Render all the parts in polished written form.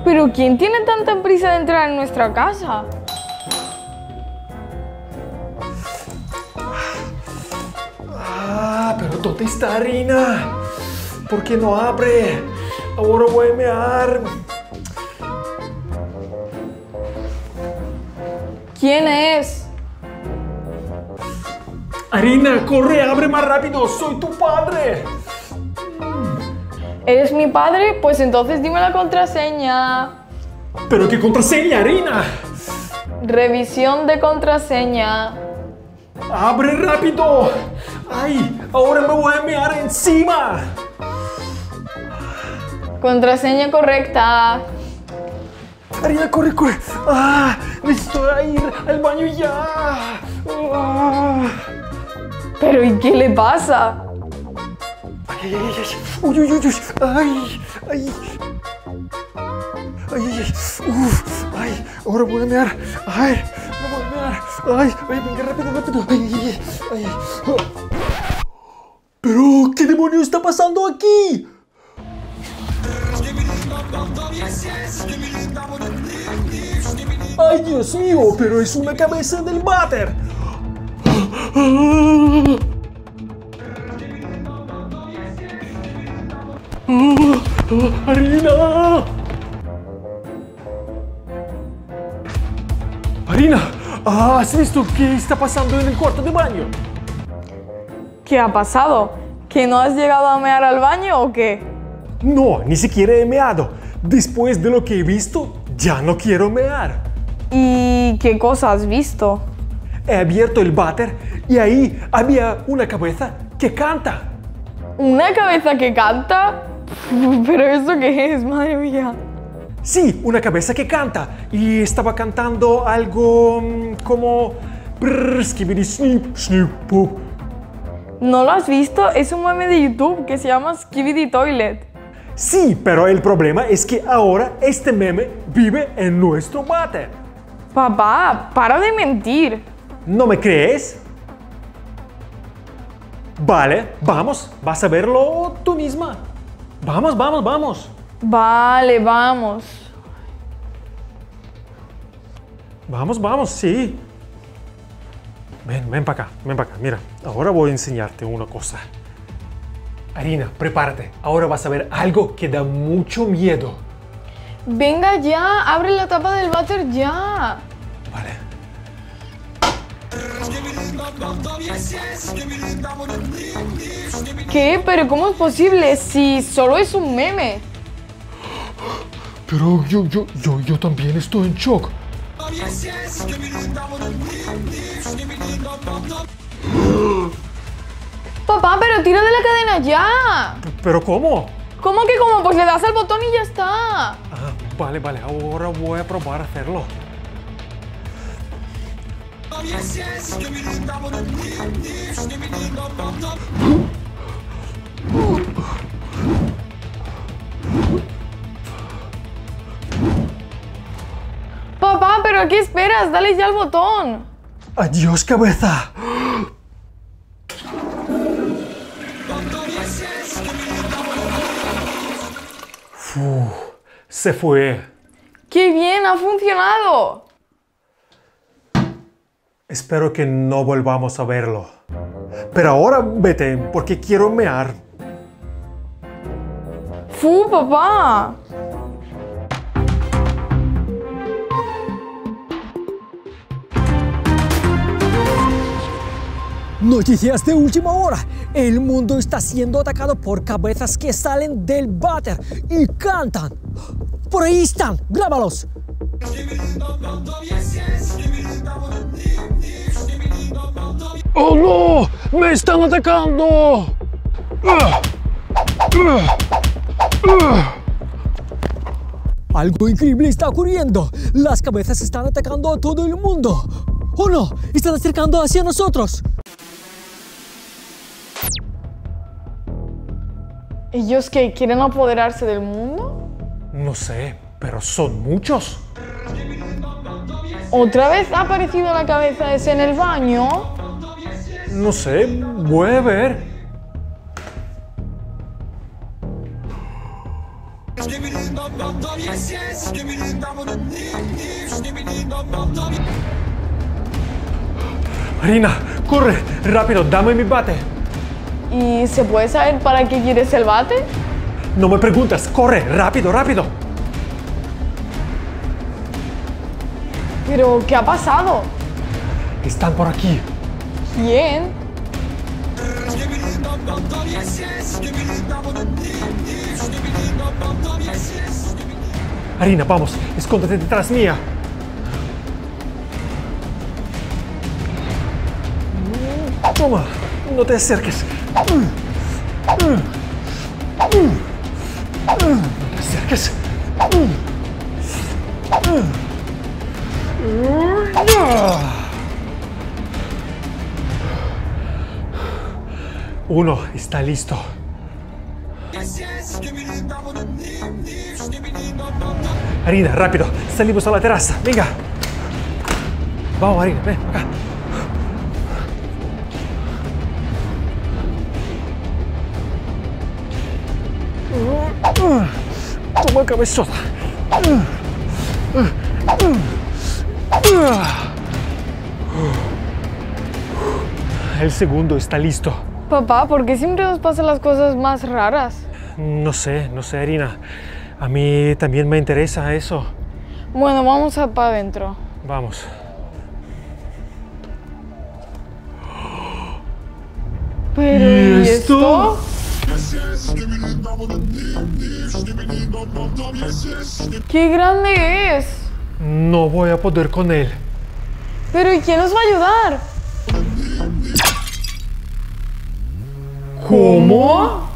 ¿Pero quién tiene tanta prisa de entrar en nuestra casa? Pero ¿dónde está Arina? ¿Por qué no abre? Ahora voy a mear. ¿Quién es? Arina, corre, abre más rápido. Soy tu padre. ¿Eres mi padre? Pues entonces dime la contraseña. ¿Pero qué contraseña, Arina? Revisión de contraseña. ¡Abre rápido! ¡Ay! ¡Ahora me voy a mear encima! Contraseña correcta. Arina, corre, corre. Necesito ir al baño ya. ¿Pero y qué le pasa? Ay, ay, ay. Uy, uy, uy, uy. Ay, ay. Ay, ay, ay. Ay, ahora voy a mear. Ay, no voy a mear. Ay, ay, venga, rápido, rápido. Ay, ay, ay, ay. ¿Pero qué demonio está pasando aquí? ¡Ay, Dios mío! ¡Pero es una cabeza del váter! ¡Arina! ¡Arina! ¿Has visto qué está pasando en el cuarto de baño? ¿Qué ha pasado? ¿Que no has llegado a mear al baño o qué? No, ni siquiera he meado. Después de lo que he visto, ya no quiero mear. ¿Y qué cosa has visto? He abierto el váter y ahí había una cabeza que canta. ¿Una cabeza que canta? ¿Pero eso qué es? Madre mía. Sí, una cabeza que canta. Y estaba cantando algo como... Skibidi snip, snip, pop. ¿No lo has visto? Es un meme de YouTube que se llama Skibidi Toilet. Sí, pero el problema es que ahora este meme vive en nuestro váter. Papá, para de mentir. ¿No me crees? Vale, vamos, vas a verlo tú misma. Vamos, vamos, vamos. Vale, vamos. Vamos, vamos, sí. Ven para acá, mira. Ahora voy a enseñarte una cosa. Arina, prepárate. Ahora vas a ver algo que da mucho miedo. Venga ya, abre la tapa del váter ya. Vale. ¿Qué? ¿Pero cómo es posible si solo es un meme? Pero yo también estoy en shock. Papá, pero tira de la cadena ya. ¿Pero cómo? ¿Cómo que cómo? Pues le das al botón y ya está. Vale, ahora voy a probar a hacerlo. Papá, ¿pero qué esperas? Dale ya al botón. ¡Adiós, cabeza! Se fue. ¡Qué bien! ¡Ha funcionado! Espero que no volvamos a verlo. Pero ahora vete, porque quiero mear. ¡Fu, papá! Noticias de última hora. El mundo está siendo atacado por cabezas que salen del váter y cantan. Por ahí están, grábalos. ¡Oh no! ¡Me están atacando! Algo increíble está ocurriendo. Las cabezas están atacando a todo el mundo. ¡Oh no! Están acercando hacia nosotros. ¿Ellos qué? ¿Quieren apoderarse del mundo? No sé, pero son muchos. ¿Otra vez ha aparecido la cabeza ese en el baño? No sé, voy a ver. Arina, corre, rápido, dame mi bate. ¿Y se puede saber para qué quieres el bate? No me preguntas, corre, rápido, rápido. ¿Pero qué ha pasado? Están por aquí. ¿Quién? Arina, vamos, escóndete detrás mía. Toma, no te acerques. No te acerques. Uno está listo. Arina, rápido, salimos a la terraza, venga. Vamos, Arina, ven acá. Toma cabezota. El segundo está listo. Papá, ¿por qué siempre nos pasan las cosas más raras? No sé, Arina. A mí también me interesa eso. Bueno, vamos para adentro. Vamos. Pero, ¿y esto? ¡Qué grande es! No voy a poder con él. Pero ¿y quién nos va a ayudar? ¿Cómo?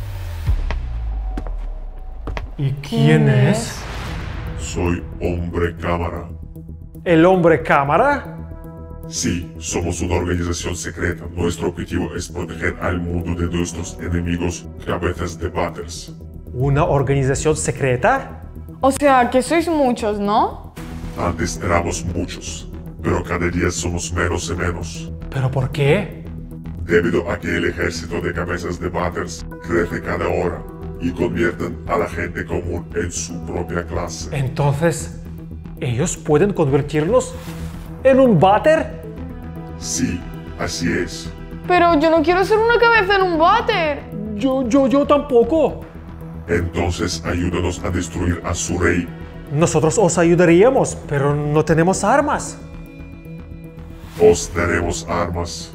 ¿Y quién es? Soy Hombre Cámara. ¿El Hombre Cámara? Sí, somos una organización secreta. Nuestro objetivo es proteger al mundo de nuestros enemigos, cabezas de Butters. ¿Una organización secreta? O sea, que sois muchos, ¿no? Antes éramos muchos, pero cada día somos menos y menos. ¿Pero por qué? Debido a que el ejército de cabezas de Butters crece cada hora y convierten a la gente común en su propia clase. Entonces, ¿ellos pueden convertirnos en un váter? Sí, así es. Pero yo no quiero ser una cabeza en un váter. Yo tampoco. Entonces ayúdanos a destruir a su rey. Nosotros os ayudaríamos, pero no tenemos armas. Os daremos armas.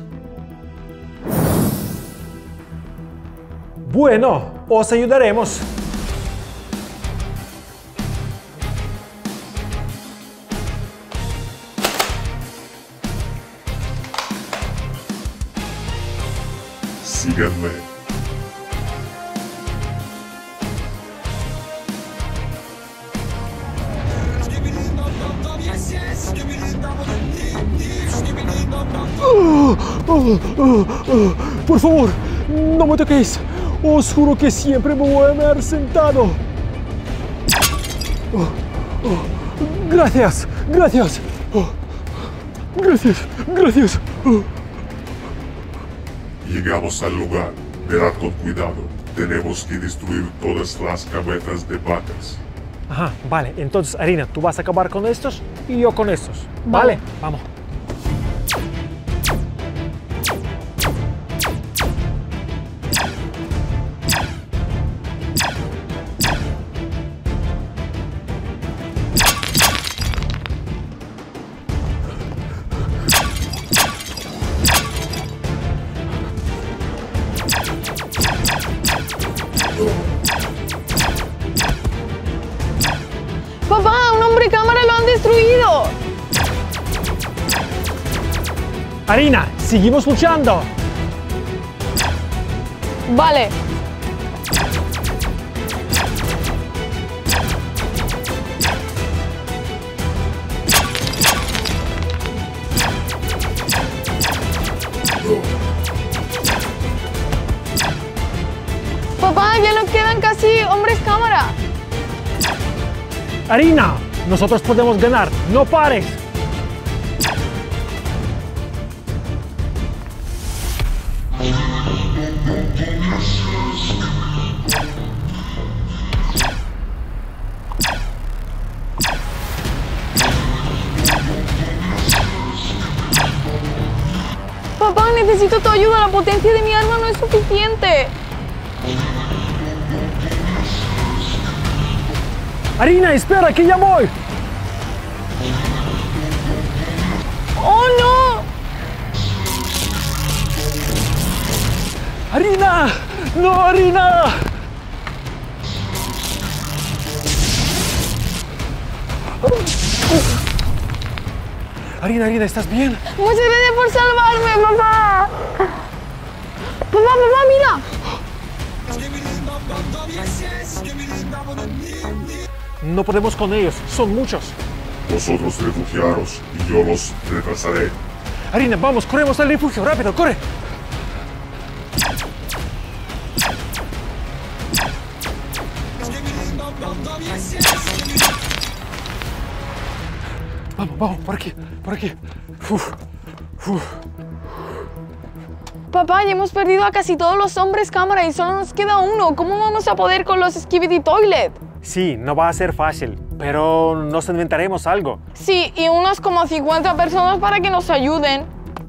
Bueno, os ayudaremos. Síganme. Por favor, no me toquéis. Os juro que siempre me voy a quedar sentado. Gracias, gracias. Gracias. Llegamos al lugar. Verad con cuidado. Tenemos que destruir todas las cabezas de Butters. Ajá, vale. Entonces, Arina, tú vas a acabar con estos y yo con estos. Vale, vamos. ¡Papá! ¡Un hombre cámara lo han destruido! Arina, seguimos luchando. Vale. Papá, ya no quedan casi hombres cámara. Arina, nosotros podemos ganar. No pares. Necesito tu ayuda, la potencia de mi arma no es suficiente. Harina, espera, que ya voy. ¡Oh, no! Harina, no, Harina. Harina, ¿estás bien? Muchas gracias por salvarme, papá. Papá, mira. No podemos con ellos, son muchos. Vosotros refugiaros y yo los retrasaré. Harina, vamos, corremos al refugio, rápido, corre. Vamos, por aquí. Papá, ya hemos perdido a casi todos los hombres cámara y solo nos queda uno. ¿Cómo vamos a poder con los Skibidi Toilet? Sí, no va a ser fácil, pero nos inventaremos algo. Sí, y unas como 50 personas para que nos ayuden.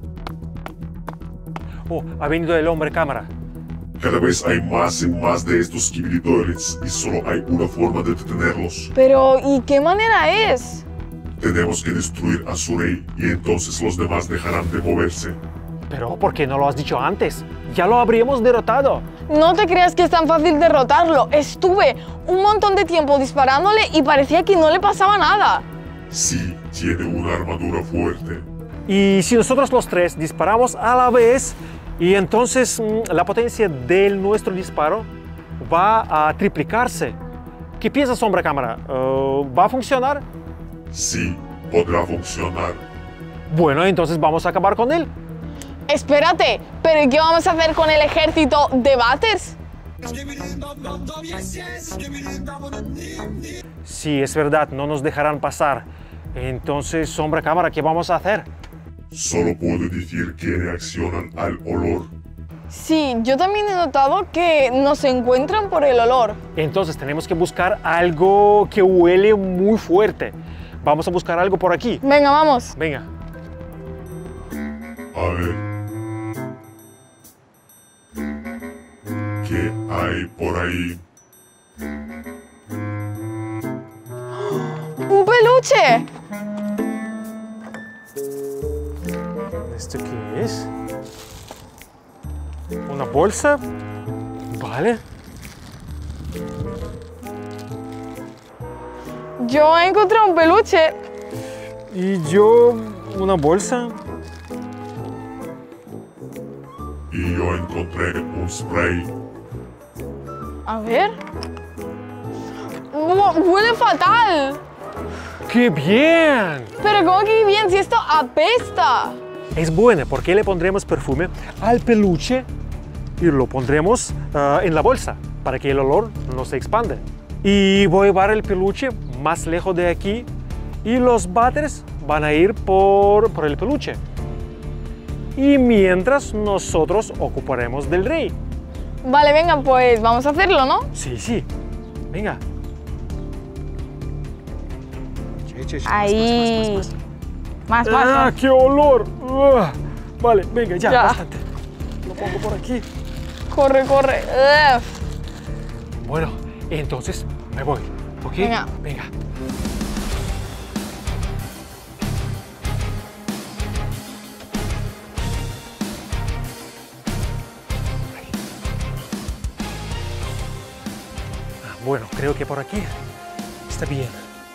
Oh, ha venido el hombre cámara. Cada vez hay más y más de estos Skibidi Toilets y solo hay una forma de detenerlos. Pero, ¿y qué manera es? Tenemos que destruir a su rey y entonces los demás dejarán de moverse. Pero, ¿por qué no lo has dicho antes? Ya lo habríamos derrotado. No te creas que es tan fácil derrotarlo. Estuve un montón de tiempo disparándole y parecía que no le pasaba nada. Sí, tiene una armadura fuerte. Y si nosotros los tres disparamos a la vez, y entonces la potencia de nuestro disparo va a triplicarse. ¿Qué piensas, hombre cámara? ¿Va a funcionar? Sí, podrá funcionar. Bueno, entonces vamos a acabar con él. Espérate, ¿pero ¿y qué vamos a hacer con el ejército de Batters? Sí, es verdad, no nos dejarán pasar. Entonces, hombre cámara, ¿qué vamos a hacer? Solo puedo decir que reaccionan al olor. Sí, yo también he notado que nos encuentran por el olor. Entonces tenemos que buscar algo que huele muy fuerte. Vamos a buscar algo por aquí. Venga, vamos. Venga. A ver. ¿Qué hay por ahí? ¡Un peluche! ¿Esto qué es? ¿Una bolsa? Vale. Yo encontré un peluche. ¿Y yo una bolsa? Y yo encontré un spray. A ver. Huele fatal. ¡Qué bien! Pero ¿cómo que bien si esto apesta? Es buena porque le pondremos perfume al peluche y lo pondremos en la bolsa para que el olor no se expande. Y voy a llevar el peluche más lejos de aquí y los Batters van a ir por el peluche. Y mientras nosotros ocuparemos del rey. Vale, venga, pues vamos a hacerlo, ¿no? Sí. Venga. Ahí. Más. ¡Ah, qué olor! Vale, venga, ya, Ya. bastante. Lo pongo por aquí. Corre. Ugh. Bueno, entonces me voy, ¿ok? Venga. Bueno, creo que por aquí está bien.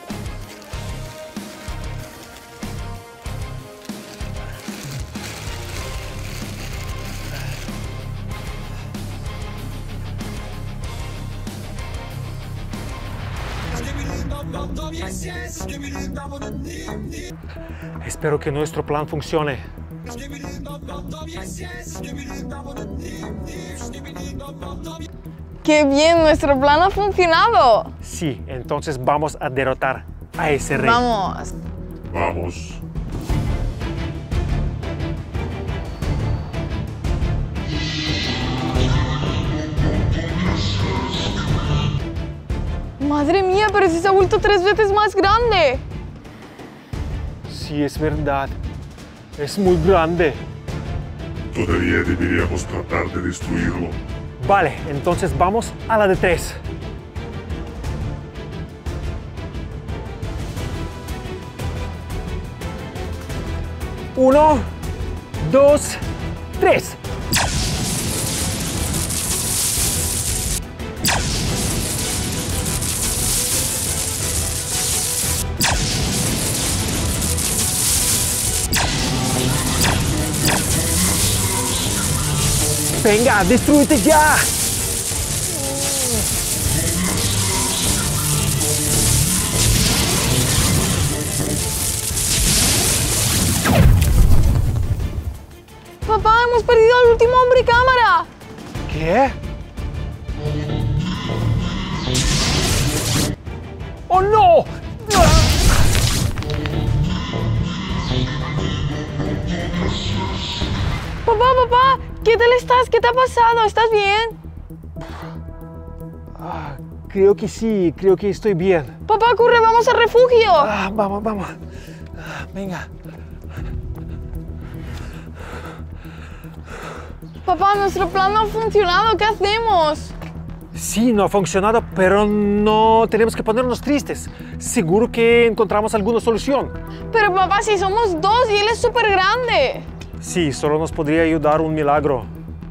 Espero que nuestro plan funcione. ¡Qué bien! Nuestro plan ha funcionado. Sí, entonces vamos a derrotar a ese rey. Vamos. Vamos. Madre mía, pero si se ha vuelto 3 veces más grande. Sí, es verdad. Es muy grande. Todavía deberíamos tratar de destruirlo. Vale, entonces vamos a la de 3. Uno, dos, tres. Venga, destrúyete ya. Papá, hemos perdido al último hombre cámara. ¿Qué? ¡Oh, no! Papá, ¿qué tal estás? ¿Qué te ha pasado? ¿Estás bien? Creo que sí, creo que estoy bien. Papá, corre, vamos al refugio. Vamos. Venga. Papá, nuestro plan no ha funcionado. ¿Qué hacemos? Sí, no ha funcionado, pero no tenemos que ponernos tristes. Seguro que encontramos alguna solución. Pero papá, si somos dos y él es súper grande. Sí, solo nos podría ayudar un milagro.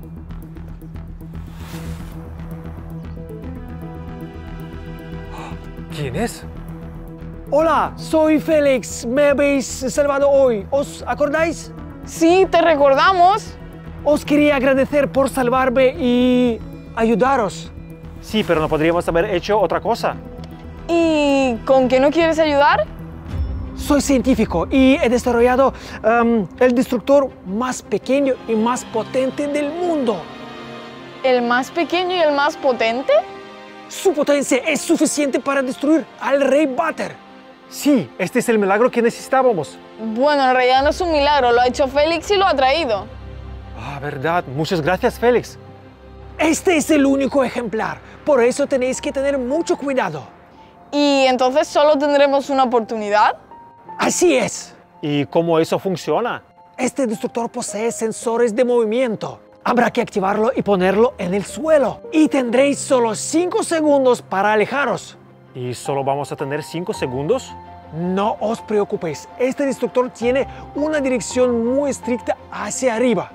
¿Quién es? Hola, soy Félix. Me habéis salvado hoy. ¿Os acordáis? Sí, te recordamos. Os quería agradecer por salvarme y ayudaros. Sí, pero no podríamos haber hecho otra cosa. ¿Y con qué no quieres ayudar? Soy científico y he desarrollado el destructor más pequeño y más potente del mundo. ¿El más pequeño y el más potente? Su potencia es suficiente para destruir al rey Butter. Sí, este es el milagro que necesitábamos. Bueno, en realidad no es un milagro, lo ha hecho Félix y lo ha traído. Verdad. Muchas gracias, Félix. Este es el único ejemplar, por eso tenéis que tener mucho cuidado. ¿Y entonces solo tendremos una oportunidad? Así es. ¿Y cómo eso funciona? Este destructor posee sensores de movimiento. Habrá que activarlo y ponerlo en el suelo. Y tendréis solo 5 segundos para alejaros. ¿Y solo vamos a tener 5 segundos? No os preocupéis, este destructor tiene una dirección muy estricta hacia arriba.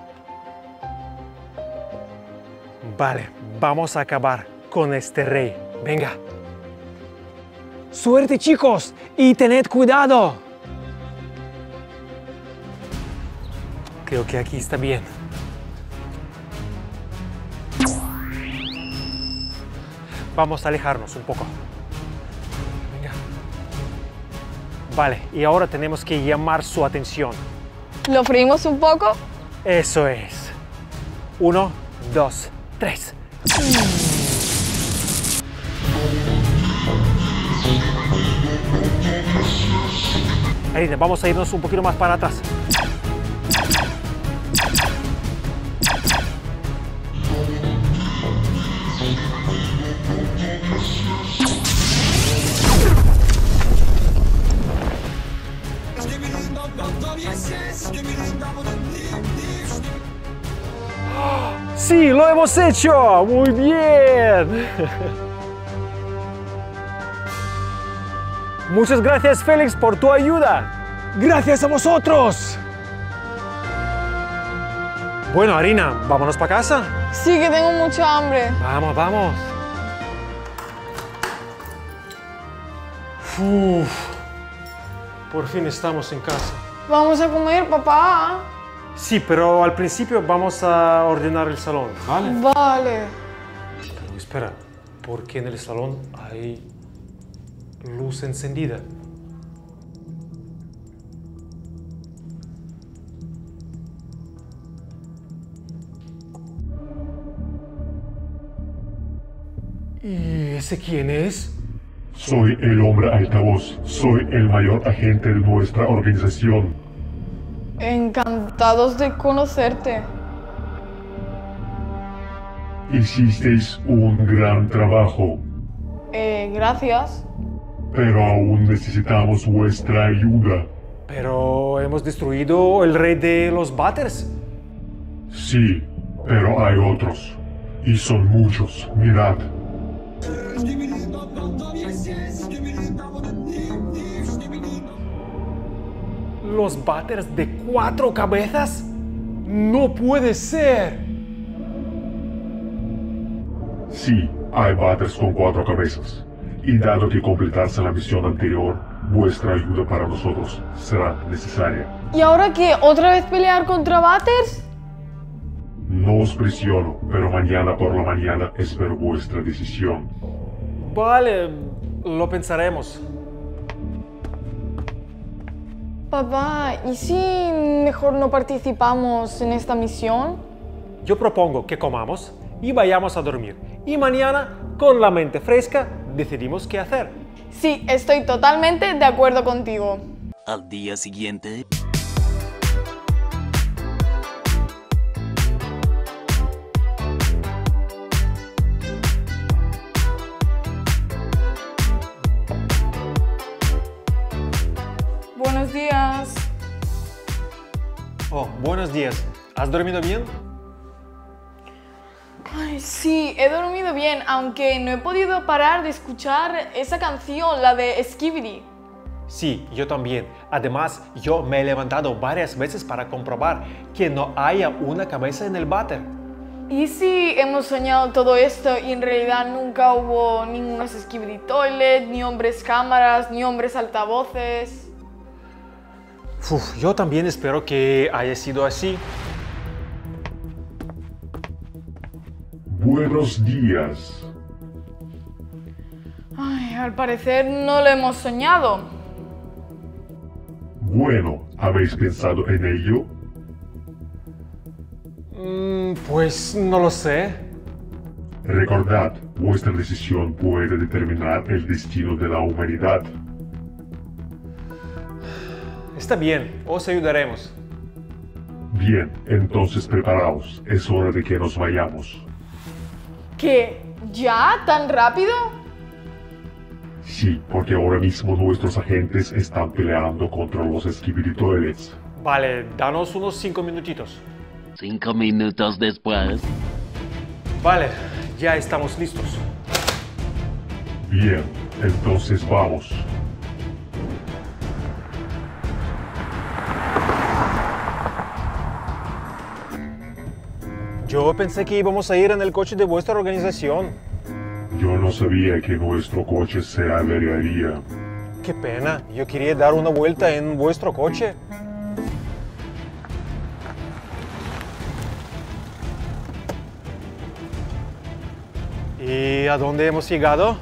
Vale, vamos a acabar con este rey. Venga. Suerte, chicos, y tened cuidado. Creo que aquí está bien. Vamos a alejarnos un poco. Venga. Vale, y ahora tenemos que llamar su atención. ¿Lo freímos un poco? Eso es. 1, 2, 3. Arina, vamos a irnos un poquito más para atrás. ¡Sí, lo hemos hecho! ¡Muy bien! Muchas gracias, Félix, por tu ayuda. ¡Gracias a vosotros! Bueno, Arina, vámonos para casa. Sí, que tengo mucha hambre. Vamos. Uf, por fin estamos en casa. Vamos a comer, papá. Sí, pero al principio vamos a ordenar el salón, ¿vale? Vale. Pero espera, ¿por qué en el salón hay luz encendida? ¿Y ese quién es? Soy el hombre altavoz. Soy el mayor agente de nuestra organización. Encantados de conocerte. Hicisteis un gran trabajo, Gracias. pero aún necesitamos vuestra ayuda. Pero hemos destruido el rey de los Butters. Sí, pero hay otros. Y son muchos, mirad. ¿Los váteres de 4 cabezas? ¡No puede ser! Sí, hay váteres con 4 cabezas. Y dado que completarse la misión anterior, vuestra ayuda para nosotros será necesaria. ¿Y ahora qué? ¿Otra vez pelear contra váteres? No os presiono, pero mañana por la mañana espero vuestra decisión. Vale, lo pensaremos. Papá, ¿y si mejor no participamos en esta misión? Yo propongo que comamos y vayamos a dormir. Y mañana, con la mente fresca, decidimos qué hacer. Sí, estoy totalmente de acuerdo contigo. Al día siguiente. Buenos días. Oh, buenos días. ¿Has dormido bien? Ay, sí, he dormido bien, aunque no he podido parar de escuchar esa canción, la de Skibidi. Sí, yo también. Además, yo me he levantado varias veces para comprobar que no haya una cabeza en el váter. ¿Y si hemos soñado todo esto y en realidad nunca hubo ningunos Skibidi Toilet, ni hombres cámaras, ni hombres altavoces? Yo también espero que haya sido así. Buenos días. Ay, al parecer no lo hemos soñado. Bueno, ¿habéis pensado en ello? Pues no lo sé. Recordad, vuestra decisión puede determinar el destino de la humanidad. Está bien, os ayudaremos. Bien, entonces preparaos, es hora de que nos vayamos. ¿Qué? ¿Ya? ¿Tan rápido? Sí, porque ahora mismo nuestros agentes están peleando contra los Skibidi Toilets. Vale, danos unos 5 minutitos. 5 minutos después. Vale, ya estamos listos. Bien, entonces vamos. Yo pensé que íbamos a ir en el coche de vuestra organización. Yo no sabía que nuestro coche se averiaría. Qué pena, yo quería dar una vuelta en vuestro coche. ¿Y a dónde hemos llegado?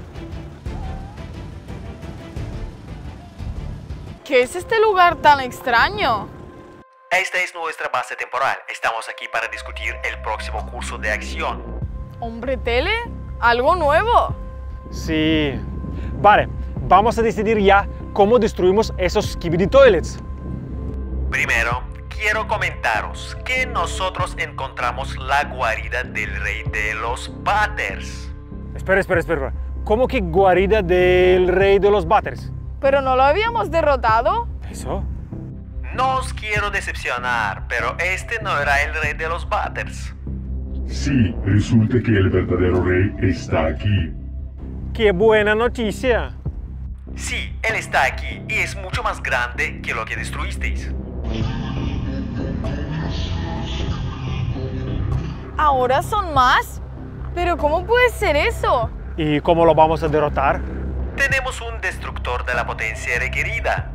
¿Qué es este lugar tan extraño? Esta es nuestra base temporal. Estamos aquí para discutir el próximo curso de acción. ¿Hombre tele? ¿Algo nuevo? Sí. Vale, vamos a decidir ya cómo destruimos esos Skibidi Toilets. Primero, quiero comentaros que nosotros encontramos la guarida del rey de los váteres. Espera. ¿Cómo que guarida del rey de los váteres? ¿Pero no lo habíamos derrotado? ¿Eso? No os quiero decepcionar, pero este no era el rey de los váteres. Sí, resulta que el verdadero rey está aquí. ¡Qué buena noticia! Sí, él está aquí y es mucho más grande que lo que destruisteis. ¿Ahora son más? ¿Pero cómo puede ser eso? ¿Y cómo lo vamos a derrotar? Tenemos un destructor de la potencia requerida.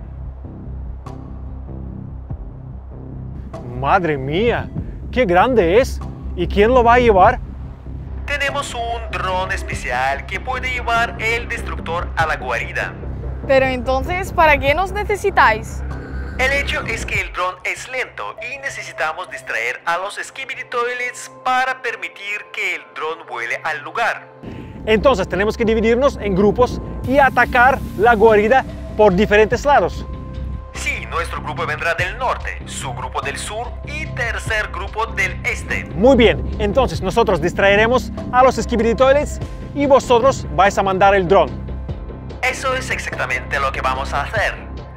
¡Madre mía! ¡Qué grande es! ¿Y quién lo va a llevar? Tenemos un dron especial que puede llevar el destructor a la guarida. Pero entonces, ¿para qué nos necesitáis? El hecho es que el dron es lento y necesitamos distraer a los Skibidi Toilets para permitir que el dron vuele al lugar. Entonces tenemos que dividirnos en grupos y atacar la guarida por diferentes lados. Sí, nuestro grupo vendrá del norte, su grupo del sur y tercer grupo del este. Muy bien, entonces nosotros distraeremos a los Skibidi Toilets y vosotros vais a mandar el dron. Eso es exactamente lo que vamos a hacer.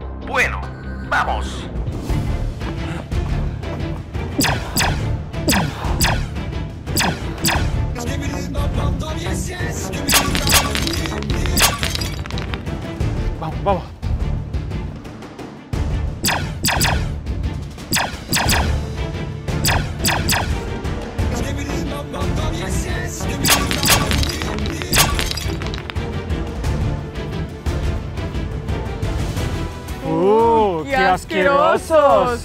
Bueno, vamos. vamos. ¡Qué asquerosos!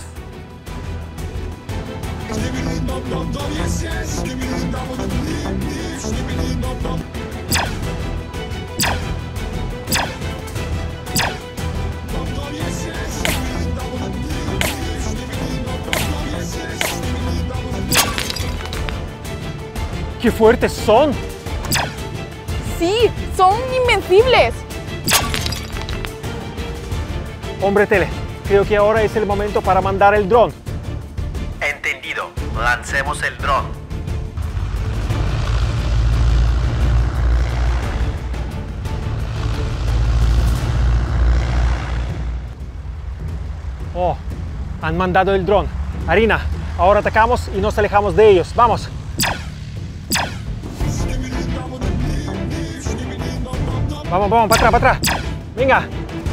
¡Qué fuertes son! Sí, son invencibles. Hombre tele, creo que ahora es el momento para mandar el dron. Entendido. Lancemos el dron. Oh, han mandado el dron. Harina, ahora atacamos y nos alejamos de ellos. ¡Vamos! Vamos, vamos, para atrás, para atrás. Venga.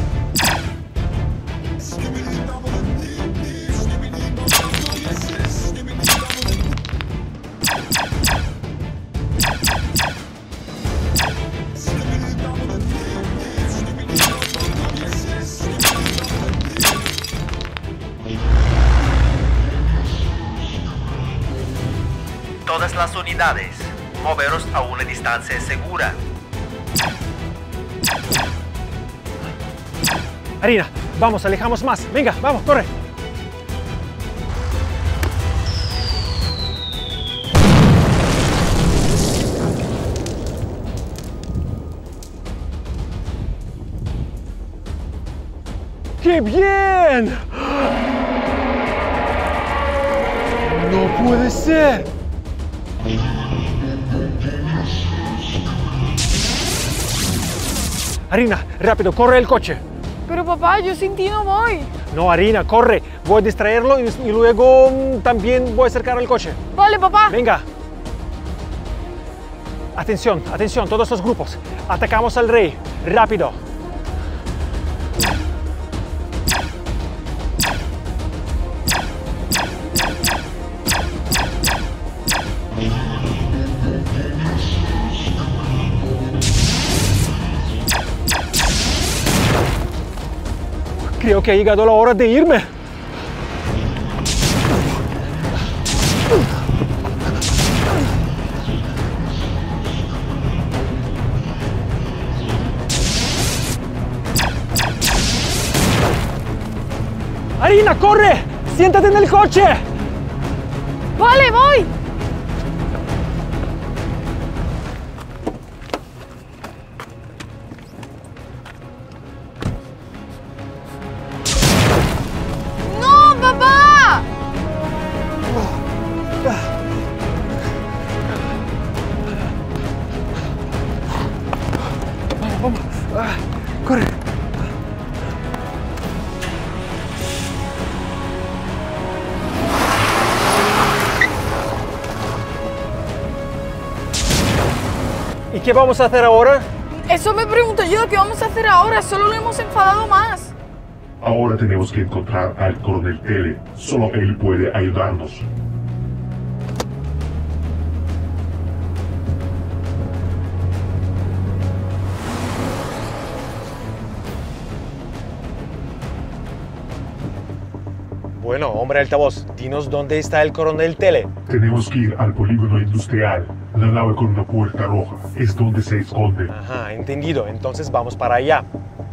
Todas las unidades, moveros a una distancia segura. Harina, vamos, alejamos más. Venga, vamos, corre. ¡Qué bien! ¡No puede ser! Harina, rápido, corre el coche. Pero papá, yo sin ti no voy. No, Harina, corre. Voy a distraerlo y luego también voy a acercar al coche. Vale, papá. Venga. Atención, atención, todos los grupos. Atacamos al rey. Rápido. Creo que ha llegado la hora de irme. Harina, corre. Siéntate en el coche. Vale, voy. Vamos, corre. ¿Y qué vamos a hacer ahora? Eso me pregunto yo, ¿qué vamos a hacer ahora? Solo lo hemos enfadado más. Ahora tenemos que encontrar al coronel Tele. Solo él puede ayudarnos. Bueno, hombre altavoz, dinos dónde está el coronel Tele. Tenemos que ir al polígono industrial. La nave con una puerta roja es donde se esconde. Ajá, entendido. Entonces vamos para allá.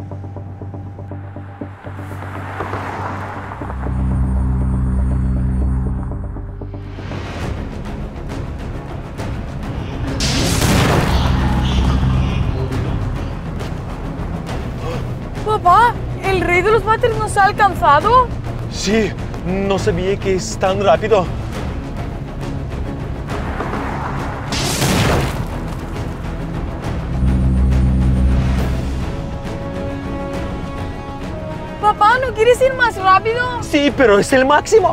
Papá, ¿el rey de los Batters nos ha alcanzado? Sí, no sabía que es tan rápido. Papá, ¿no quieres ir más rápido? Sí, pero es el máximo.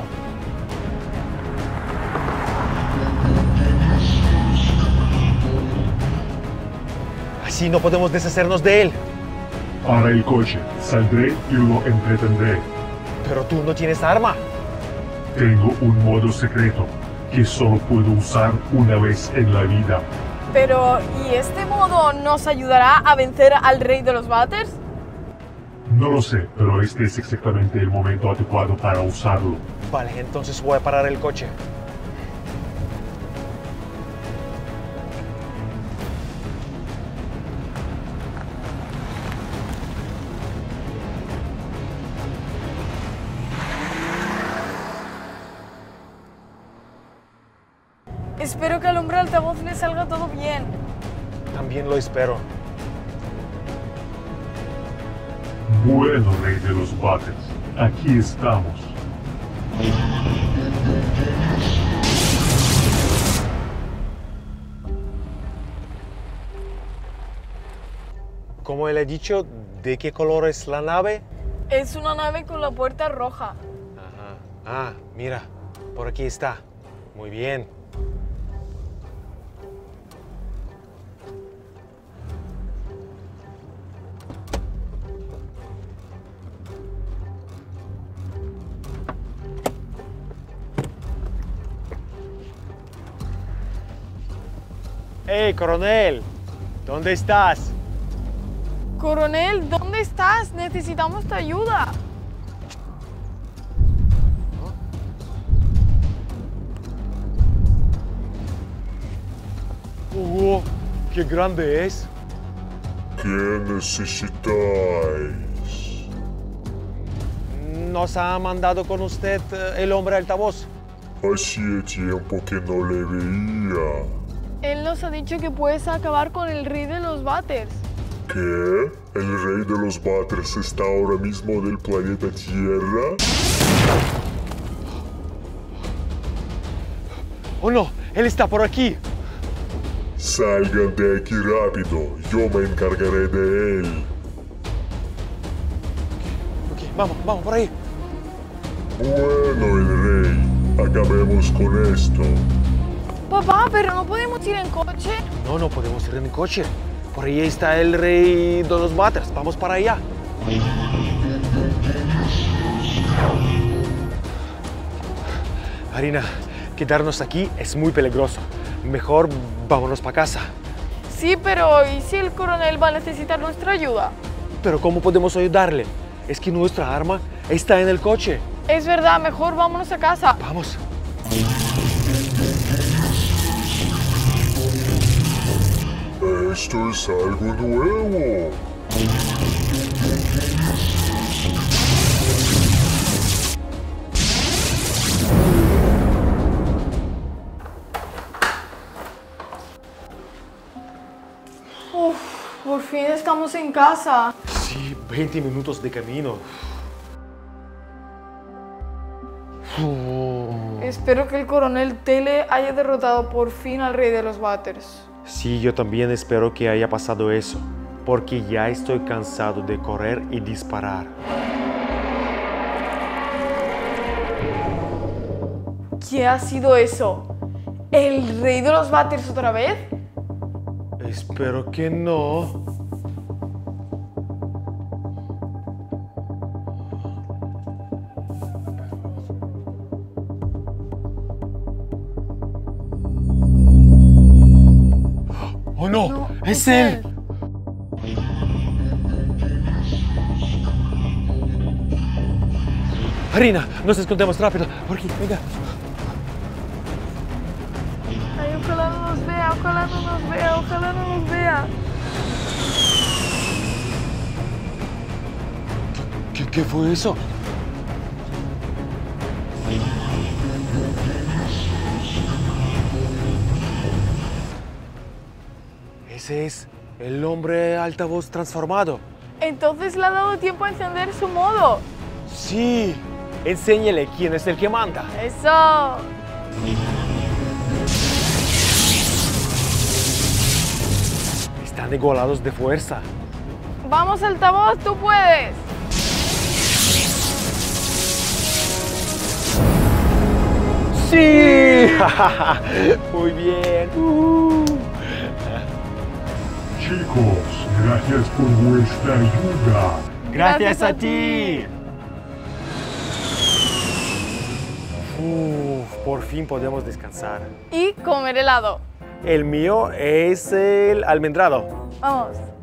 Así no podemos deshacernos de él. Para el coche, saldré y lo entretendré. Pero tú no tienes arma. Tengo un modo secreto que solo puedo usar una vez en la vida. Pero, ¿y este modo nos ayudará a vencer al rey de los Butters? No lo sé, pero este es exactamente el momento adecuado para usarlo. Vale, entonces voy a parar el coche. Espero que al hombre altavoz le salga todo bien. También lo espero. Bueno, rey de los Butters, aquí estamos. Como le he dicho, ¿de qué color es la nave? Es una nave con la puerta roja. Ajá. Ah, mira, por aquí está. Muy bien. ¡Hey, coronel! ¿Dónde estás? Coronel, ¿dónde estás? Necesitamos tu ayuda. ¡Qué grande es! ¿Qué necesitáis? Nos ha mandado con usted el hombre altavoz. Hacía tiempo que no le veía. Él nos ha dicho que puedes acabar con el rey de los Butters. ¿Qué? ¿El rey de los Butters está ahora mismo del planeta Tierra? ¡Oh no! ¡Él está por aquí! Salgan de aquí rápido, yo me encargaré de él. Ok, vamos por ahí. Bueno, el rey, acabemos con esto. Papá, pero no podemos ir en coche. No podemos ir en coche. Por ahí está el rey de los Butters. Vamos para allá. Harina, quedarnos aquí es muy peligroso. Mejor vámonos para casa. Sí, pero ¿y si el coronel va a necesitar nuestra ayuda? Pero ¿cómo podemos ayudarle? Es que nuestra arma está en el coche. Es verdad, mejor vámonos a casa. Vamos. Esto es algo nuevo. Por fin estamos en casa. Sí, 20 minutos de camino. Espero que el coronel Tele haya derrotado por fin al rey de los Butters. Sí, yo también espero que haya pasado eso, porque ya estoy cansado de correr y disparar. ¿Qué ha sido eso? ¿El rey de los Butters otra vez? Espero que no. ¡Oh no! ¡Es él! Harina, nos escondemos rápido. Por aquí, venga. Ay, ojalá no nos vea, ojalá no nos vea, ojalá no nos vea. ¿Qué fue eso? Ese es el hombre altavoz transformado. Entonces le ha dado tiempo a encender su modo. Sí, enséñele quién es el que manda. ¡Eso! Están igualados de fuerza. Vamos, altavoz, tú puedes. ¡Sí! Muy bien. chicos, gracias por vuestra ayuda. Gracias a ti. Por fin podemos descansar. Y comer helado. El mío es el almendrado. Vamos.